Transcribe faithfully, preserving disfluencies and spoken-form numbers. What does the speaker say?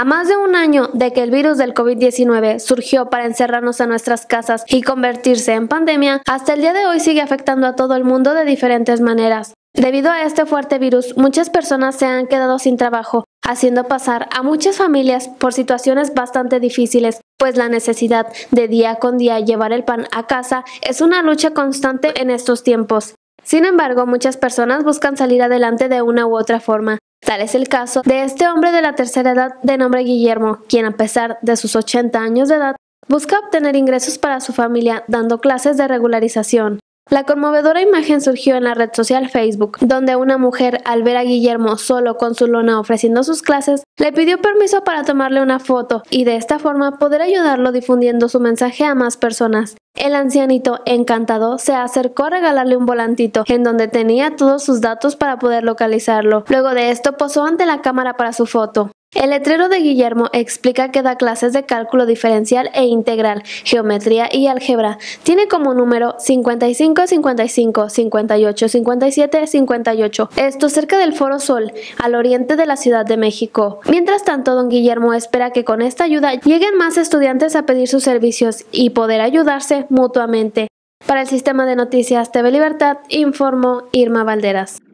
más de un año de que el virus del COVID diecinueve surgió para encerrarnos en nuestras casas y convertirse en pandemia, hasta el día de hoy sigue afectando a todo el mundo de diferentes maneras. Debido a este fuerte virus, muchas personas se han quedado sin trabajo, haciendo pasar a muchas familias por situaciones bastante difíciles, pues la necesidad de día con día llevar el pan a casa es una lucha constante en estos tiempos. Sin embargo, muchas personas buscan salir adelante de una u otra forma. Tal es el caso de este hombre de la tercera edad de nombre Guillermo, quien a pesar de sus ochenta años de edad, busca obtener ingresos para su familia dando clases de regularización. La conmovedora imagen surgió en la red social Facebook, donde una mujer, al ver a Guillermo solo con su lona ofreciendo sus clases, le pidió permiso para tomarle una foto y de esta forma poder ayudarlo difundiendo su mensaje a más personas. El ancianito, encantado, se acercó a regalarle un volantito en donde tenía todos sus datos para poder localizarlo. Luego de esto posó ante la cámara para su foto. El letrero de Guillermo explica que da clases de cálculo diferencial e integral, geometría y álgebra. Tiene como número cincuenta y cinco cincuenta y cinco cincuenta y ocho cincuenta y siete cincuenta y ocho, esto cerca del Foro Sol, al oriente de la Ciudad de México. Mientras tanto, don Guillermo espera que con esta ayuda lleguen más estudiantes a pedir sus servicios y poder ayudarse mutuamente. Para el Sistema de Noticias T V Libertad, informó Irma Valderas.